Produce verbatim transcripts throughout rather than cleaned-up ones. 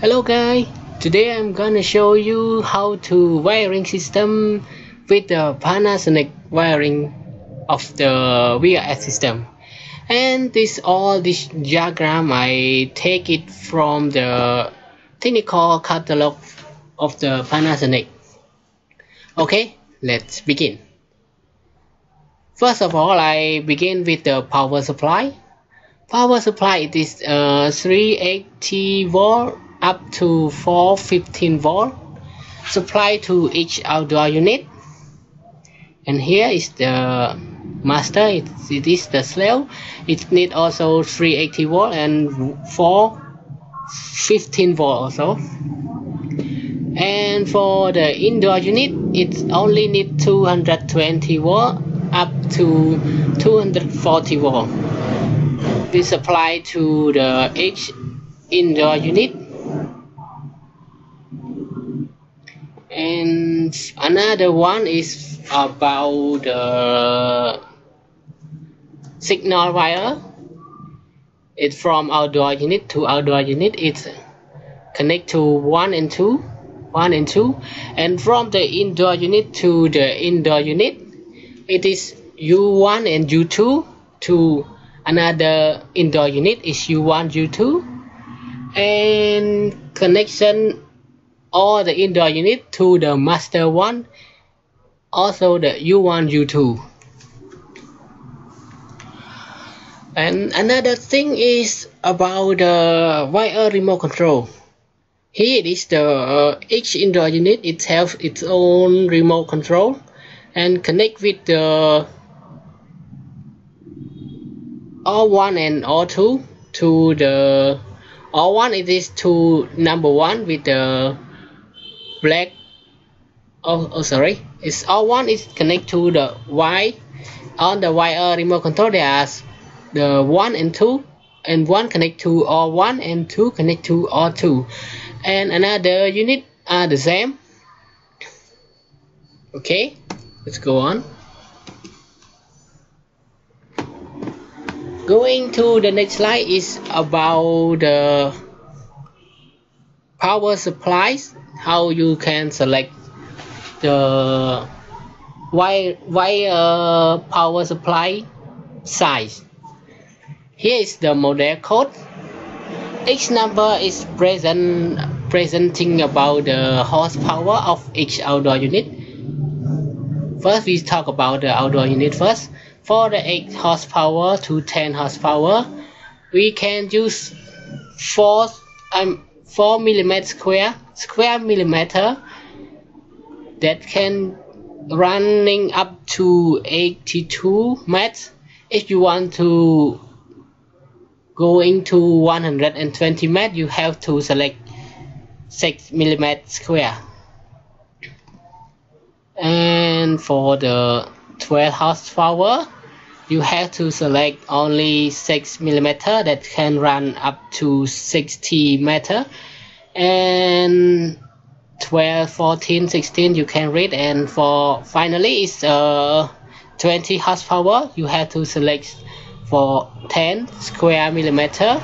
Hello guys, today I'm gonna show you how to wiring system with the Panasonic wiring of the V R F system. And this all this diagram I take it from the Technical Catalog of the Panasonic. Okay, let's begin. First of all, I begin with the power supply. Power supply it is uh, three eighty volt up to four fifteen volt supply to each outdoor unit. And here is the master, it, it is the slave. It need also three eighty volt and four fifteen volt also. And for the indoor unit, it only need two hundred twenty volt up to two hundred forty volt. We supply to the each indoor unit. And another one is about the signal wire. It's from outdoor unit to outdoor unit. It's connect to one and two, one and two, and from the indoor unit to the indoor unit, it is U one and U two to another indoor unit is U one, U two, and connection all the indoor unit to the master one, also the U one, U two. And another thing is about the wire remote control. Here it is the uh, each indoor unit it has its own remote control and connect with the R one and R two to the R one. It is to number one with the black. Oh, oh sorry, it's R one is connect to the Y. On the wire remote control there's the one and two, and one connect to R one and two connect to R two, and another unit are the same. Okay, let's go on. Going to the next slide is about the power supplies, how you can select the wire, wire power supply size. Here is the model code. Each number is present presenting about the horsepower of each outdoor unit. First we talk about the outdoor unit first. For the eight horsepower to ten horsepower, we can use four um, four millimeter square square millimeter that can running up to eighty-two meters. If you want to go into one hundred twenty meters, you have to select six millimeter square. And for the twelve horsepower, you have to select only six millimeter that can run up to sixty meters, and twelve, fourteen, sixteen you can read. And for finally it's uh, twenty horsepower, you have to select for ten square millimeter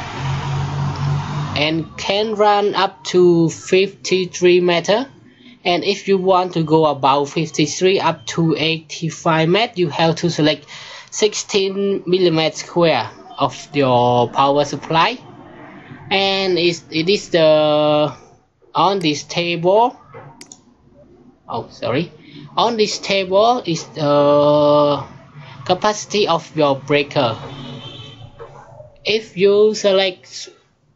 and can run up to fifty-three meters. And if you want to go above fifty-three up to eighty-five meters, you have to select sixteen millimeter square of your power supply. And it's, it is the on this table. Oh, sorry. On this table is the capacity of your breaker. If you select,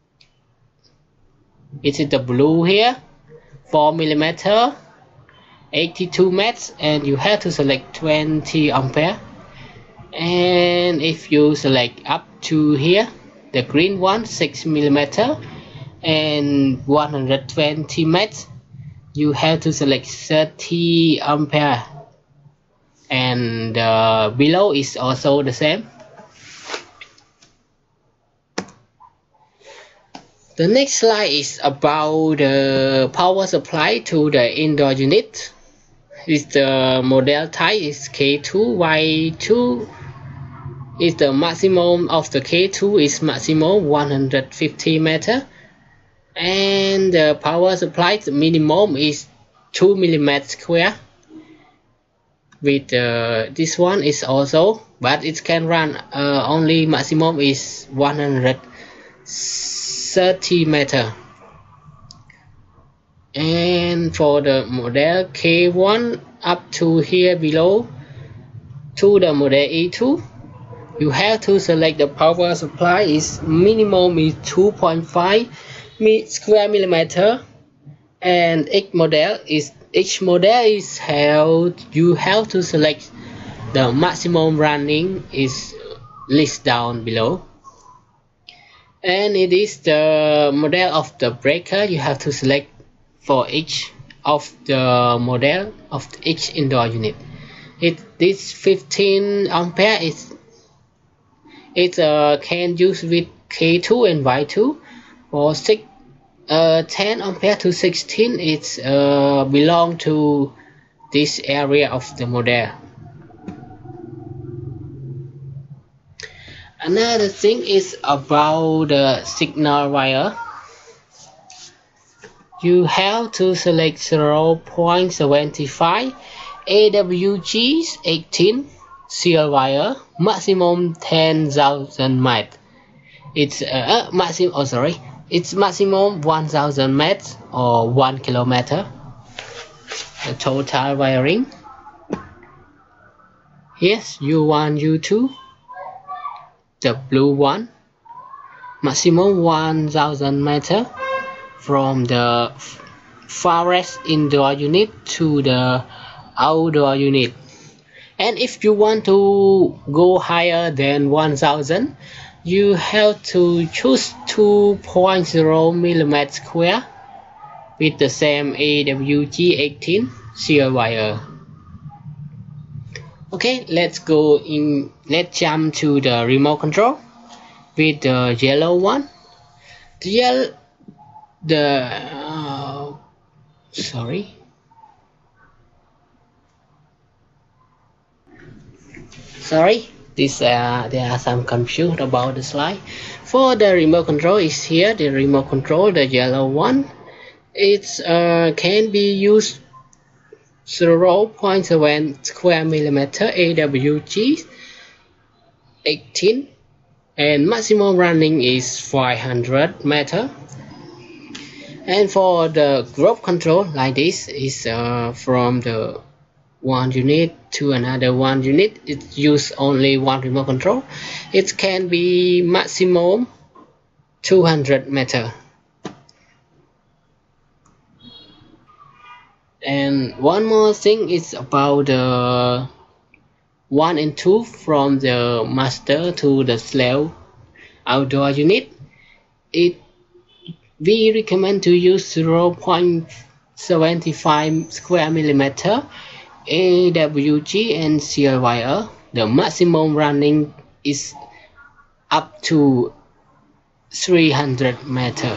it is the blue here, four millimeter, eighty-two meters, and you have to select twenty ampere. And if you select up to here, the green one, six millimeter and one hundred twenty meters, you have to select thirty ampere. And uh, below is also the same. The next slide is about the power supply to the indoor unit. Is the model type is K two Y two. Is the maximum of the K two is maximum one hundred fifty meters. and the power supply the minimum is two millimeter square. With uh, this one is also, but it can run uh, only maximum is one hundred thirty meter. And for the model K one up to here below to the model E two, you have to select the power supply is minimum is two point five square millimeter, and each model is each model is held you have to select the maximum running is list down below. And it is the model of the breaker you have to select for each of the model of each indoor unit. It this fifteen ampere is it uh, can use with K two and Y two. For six uh, ten ampere to sixteen, it's uh, belong to this area of the model. Another thing is about the signal wire. You have to select zero point seven five A W G eighteen seal wire, maximum ten thousand met. It's uh, maximum. Oh, sorry. It's maximum one thousand met or one kilometer. The total wiring. Yes, U one, U two. The blue one. Maximum one thousand meter from the farthest indoor unit to the outdoor unit. And if you want to go higher than one thousand, you have to choose two point zero millimeter square with the same A W G eighteen seal wire. Okay, let's go in. Let's jump to the remote control with the yellow one. The yellow, the uh, sorry. Sorry, this uh, there are some confusion about the slide. For the remote control is here. The remote control, the yellow one, it's uh, can be used zero point seven square millimeter A W G eighteen, and maximum running is five hundred meter. And for the group control, like this is uh, from the one unit to another one unit. It use only one remote control. It can be maximum two hundred meter. And one more thing is about the one and two from the master to the slave outdoor unit. It we recommend to use zero point seven five square millimeter A W G and seal wire. The maximum running is up to three hundred meter.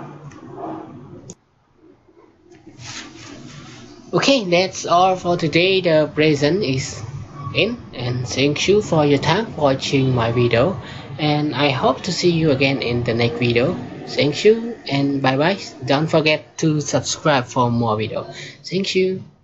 Okay, that's all for today. The present is in, and thank you for your time watching my video, and I hope to see you again in the next video. Thank you and bye bye. Don't forget to subscribe for more video. Thank you.